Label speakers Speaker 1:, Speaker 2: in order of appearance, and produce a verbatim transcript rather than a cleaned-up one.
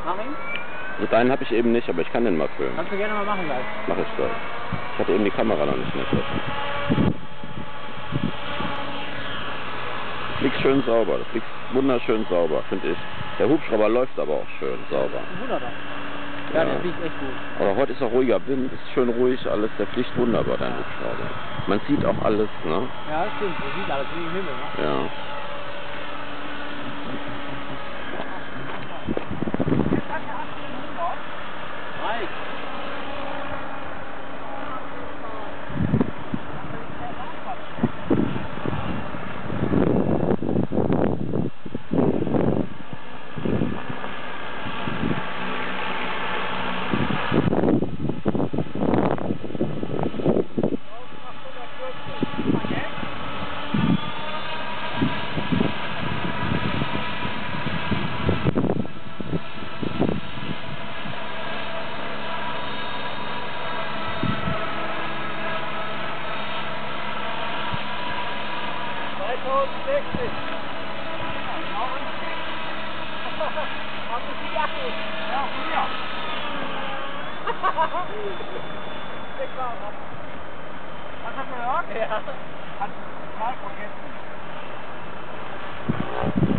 Speaker 1: Mach ihn?
Speaker 2: So deinen habe ich eben nicht, aber ich kann den mal filmen.
Speaker 1: Kannst du gerne mal machen gleich.
Speaker 2: Mach ich gleich. Ich hatte eben die Kamera noch nicht in der Tasche. Fliegt schön sauber, das fliegt wunderschön sauber, finde ich. Der Hubschrauber läuft aber auch schön sauber.
Speaker 1: Wunderbar. Ja,
Speaker 2: Ja.
Speaker 1: der fliegt echt gut.
Speaker 2: Aber heute ist auch ruhiger Wind, ist schön ruhig alles, der fliegt wunderbar, dein Hubschrauber. Man sieht auch alles, ne?
Speaker 1: Ja, das stimmt, man sieht alles wie im Himmel, ne?
Speaker 2: Ja.
Speaker 1: Mike. zweitausendsechzig. Haben Sie die Jacke? Ja, hier. Hast du das gehört? Ja. Hat total vergessen.